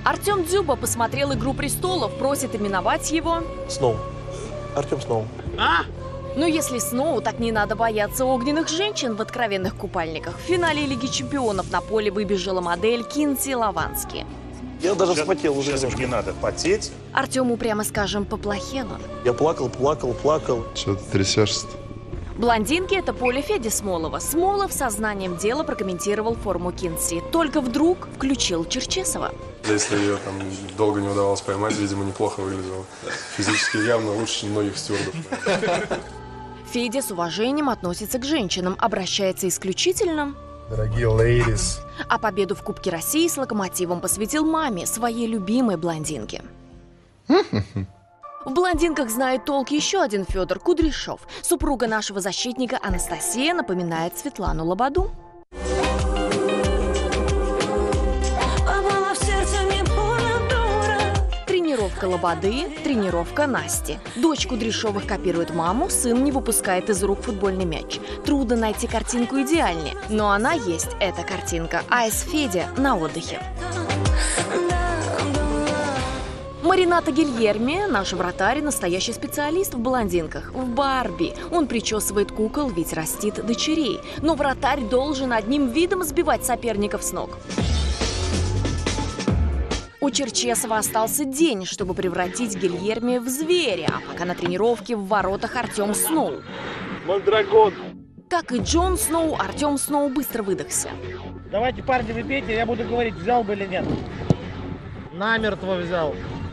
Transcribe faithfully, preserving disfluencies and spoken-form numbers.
Артем Дзюба посмотрел «Игру престолов», просит именовать его... Сноу. Артем Сноу. А? Ну, если Сноу, так не надо бояться огненных женщин в откровенных купальниках. В финале Лиги чемпионов на поле выбежала модель Кинси Лавански. Я даже сейчас, вспотел уже. Сейчас не надо потеть. Артему, прямо скажем, поплохело. Я плакал, плакал, плакал. Что ты трясешься? Блондинки – это поле Феди Смолова. Смолов сознанием дела прокомментировал форму Кинси. Только вдруг включил Черчесова. Если ее там долго не удавалось поймать, видимо, неплохо выглядела. Физически явно лучше, чем многих стюардов. Федя с уважением относится к женщинам, обращается исключительно. Дорогие лейдис. А победу в Кубке России с «Локомотивом» посвятил маме, своей любимой блондинке. В блондинках знает толк еще один Федор Кудряшов. Супруга нашего защитника Анастасия напоминает Светлану Лободу. Тренировка Лободы, тренировка Насти. Дочь Кудряшовых копирует маму, сын не выпускает из рук футбольный мяч. Трудно найти картинку идеальнее, но она есть, эта картинка. Айс Федя на отдыхе. Марината Гильерми, наш вратарь, настоящий специалист в блондинках. В Барби. Он причесывает кукол, ведь растит дочерей. Но вратарь должен одним видом сбивать соперников с ног. У Черчесова остался день, чтобы превратить Гильерми в зверя, а пока на тренировке в воротах Артем Сноу. Мандрагон. Как и Джон Сноу, Артем Сноу быстро выдохся. Давайте, парни, вы пейте, я буду говорить, взял бы или нет. Намертво взял.